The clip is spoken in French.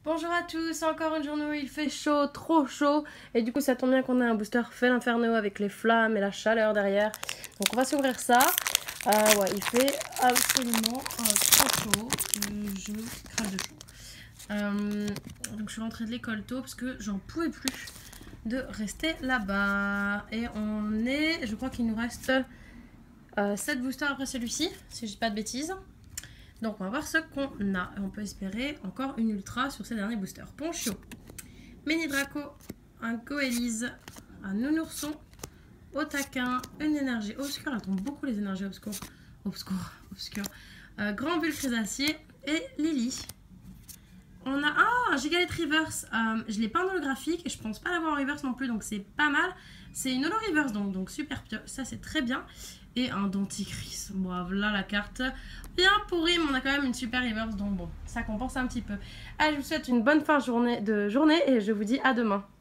Bonjour à tous, encore une journée où il fait chaud, trop chaud. Et du coup ça tombe bien qu'on a un booster Fel Inferno avec les flammes et la chaleur derrière. Donc on va s'ouvrir ça. Ouais, il fait absolument trop chaud. Je crève de chaud. Donc je suis rentrée de l'école tôt parce que j'en pouvais plus de rester là-bas. Et on est, je crois qu'il nous reste 7 boosters après celui-ci, si je dis pas de bêtises. Donc on va voir ce qu'on a. On peut espérer encore une ultra sur ces derniers boosters. Ponchio, Mini Draco, un Goélise, un Nounourson, Otaquin, une énergie obscure. Elle tombe beaucoup les énergies obscures. Grand Bulle Crésacier et Lily. On a un Gigalith Reverse. Je l'ai pas en holographique et je pense pas l'avoir en reverse non plus, donc c'est pas mal. C'est une holo reverse donc super, ça c'est très bien. Et un dentifrice. Bon, voilà la carte bien pourrie, mais on a quand même une super reverse, donc bon, ça compense un petit peu. Allez, je vous souhaite une bonne fin de journée et je vous dis à demain.